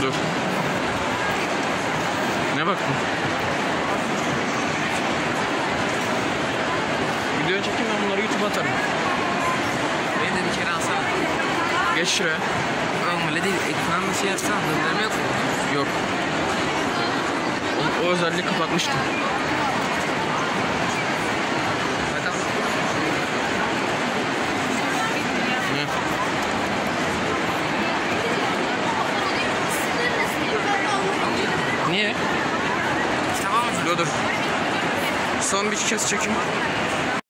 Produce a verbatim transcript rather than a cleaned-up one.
dur. Ne baktın? Video çekeyim, ben bunları YouTube'a atarım. Beni de bir kere alsana. Geç şuraya. Oğlum öyle değil. Ekranla şey yapsana. Döndürme yok mu? Yok. O, o özelliği kapatmıştım. Bakalım. Ne? Niye? Tamam mı? Dur dur. Son bir kez çekeyim.